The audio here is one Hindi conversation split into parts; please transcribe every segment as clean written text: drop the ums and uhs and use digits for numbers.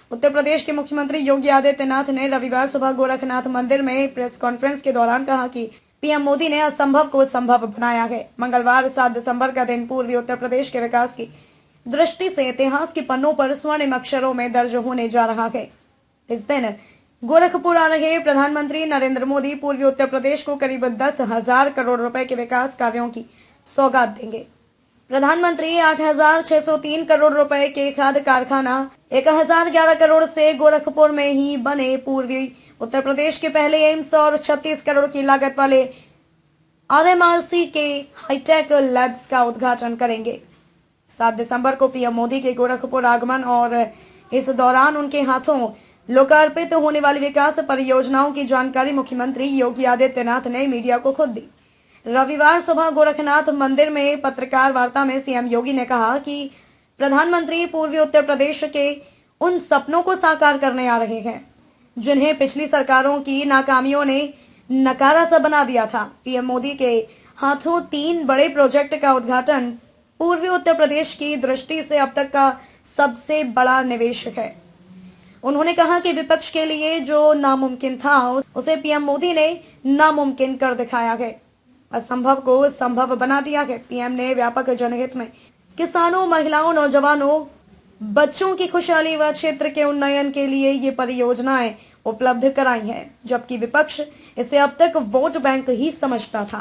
उत्तर प्रदेश के मुख्यमंत्री योगी आदित्यनाथ ने रविवार सुबह गोरखनाथ मंदिर में प्रेस कॉन्फ्रेंस के दौरान कहा कि पीएम मोदी ने असंभव को संभव बनाया है। मंगलवार 7 दिसंबर का दिन पूर्वी उत्तर प्रदेश के विकास की दृष्टि से इतिहास के पन्नों पर स्वर्णिम अक्षरों में दर्ज होने जा रहा है। इस दिन गोरखपुर आ रहे प्रधानमंत्री नरेंद्र मोदी पूर्वी उत्तर प्रदेश को करीब 10,000 करोड़ रुपए के विकास कार्यों की सौगात देंगे। प्रधानमंत्री 8,603 करोड़ रुपए के खाद कारखाना 1,011 करोड़ से गोरखपुर में ही बने पूर्वी उत्तर प्रदेश के पहले एम्स और 36 करोड़ की लागत वाले RMRC के हाईटेक लैब्स का उद्घाटन करेंगे। 7 दिसंबर को पीएम मोदी के गोरखपुर आगमन और इस दौरान उनके हाथों लोकार्पित होने वाली विकास परियोजनाओं की जानकारी मुख्यमंत्री योगी आदित्यनाथ ने मीडिया को खुद दी। रविवार सुबह गोरखनाथ मंदिर में पत्रकार वार्ता में सीएम योगी ने कहा कि प्रधानमंत्री पूर्वी उत्तर प्रदेश के उन सपनों को साकार करने आ रहे हैं जिन्हें पिछली सरकारों की नाकामियों ने नकारा सा बना दिया था। पीएम मोदी के हाथों 3 बड़े प्रोजेक्ट का उद्घाटन पूर्वी उत्तर प्रदेश की दृष्टि से अब तक का सबसे बड़ा निवेश है। उन्होंने कहा कि विपक्ष के लिए जो नामुमकिन था उसे पीएम मोदी ने नामुमकिन कर दिखाया है, असंभव को संभव बना दिया है। पीएम ने व्यापक जनहित में किसानों, महिलाओं, नौजवानों, बच्चों की खुशहाली व क्षेत्र के उन्नयन के लिए ये परियोजनाएं उपलब्ध कराई हैं, जबकि विपक्ष इसे अब तक वोट बैंक ही समझता था।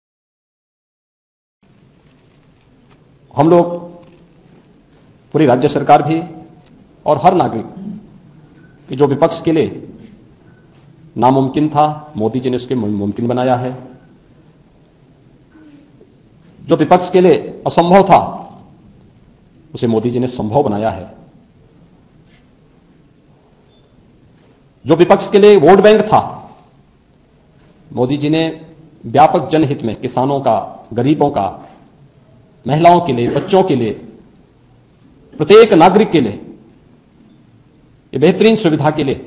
हम लोग पूरी राज्य सरकार भी और हर नागरिक कि जो विपक्ष के लिए नामुमकिन था, मोदी जी ने उसके मुमकिन बनाया है। जो विपक्ष के लिए असंभव था, उसे मोदी जी ने संभव बनाया है। जो विपक्ष के लिए वोट बैंक था, मोदी जी ने व्यापक जनहित में किसानों का, गरीबों का, महिलाओं के लिए, बच्चों के लिए, प्रत्येक नागरिक के लिए, ये बेहतरीन सुविधा के लिए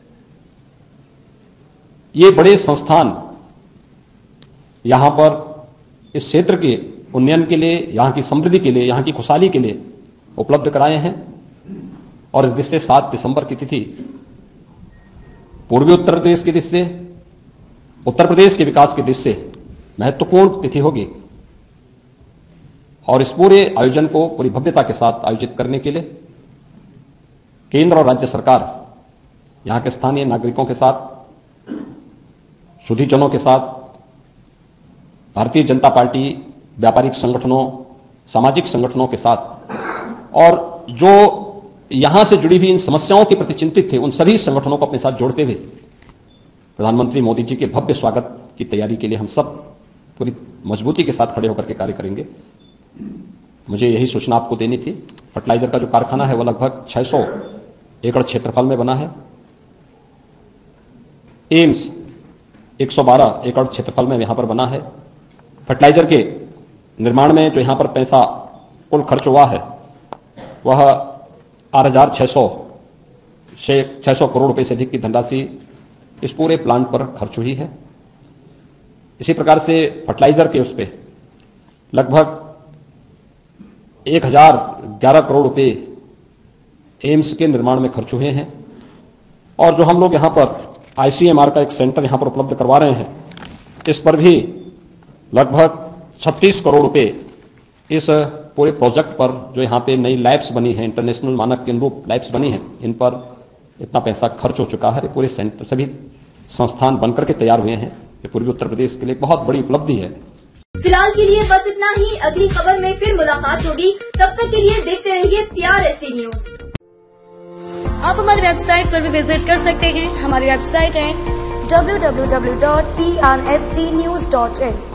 ये बड़े संस्थान यहां पर इस क्षेत्र के उन्नयन के लिए, यहां की समृद्धि के लिए, यहां की खुशहाली के लिए उपलब्ध कराए हैं। और इस दृष्टि से 7 दिसंबर की तिथि पूर्वी उत्तर प्रदेश की दृष्टि से, उत्तर प्रदेश के विकास की दृष्टि से महत्वपूर्ण तिथि होगी। और इस पूरे आयोजन को पूरी भव्यता के साथ आयोजित करने के लिए केंद्र और राज्य सरकार यहां के स्थानीय नागरिकों के साथ, सुधीजनों के साथ, भारतीय जनता पार्टी, व्यापारिक संगठनों, सामाजिक संगठनों के साथ और जो यहां से जुड़ी हुई इन समस्याओं के प्रति चिंतित थे, उन सभी संगठनों को अपने साथ जोड़ते हुए प्रधानमंत्री मोदी जी के भव्य स्वागत की तैयारी के लिए हम सब पूरी मजबूती के साथ खड़े होकर के कार्य करेंगे। मुझे यही सूचना आपको देनी थी। फर्टिलाइजर का जो कारखाना है वो लगभग 600 एकड़ क्षेत्रफल में बना है। एम्स 112 एकड़ क्षेत्रफल में यहां पर बना है। फर्टिलाइजर के निर्माण में जो यहां पर पैसा कुल खर्च हुआ है वह 8,600 करोड़ रुपए से अधिक की धनराशि इस पूरे प्लांट पर खर्च हुई है। इसी प्रकार से फर्टिलाइजर के उस पे लगभग 1,011 करोड़ रुपए एम्स के निर्माण में खर्च हुए हैं। और जो हम लोग यहां पर ICMR का एक सेंटर यहां पर उपलब्ध करवा रहे हैं, इस पर भी लगभग 36 करोड़ रुपए इस पूरे प्रोजेक्ट पर, जो यहां पे नई लैब्स बनी है, इंटरनेशनल मानक के अनुरूप लैब्स बनी है, इन पर इतना पैसा खर्च हो चुका है। पूरे सेंटर सभी संस्थान बनकर के तैयार हुए हैं। ये पूर्वी उत्तर प्रदेश के लिए बहुत बड़ी उपलब्धि है। फिलहाल के लिए बस इतना ही। अगली खबर में फिर मुलाकात होगी। तब तक के लिए देखते रहिए PRST न्यूज। आप हमारी वेबसाइट पर भी विजिट कर सकते हैं। हमारी वेबसाइट है www.prstnews.in।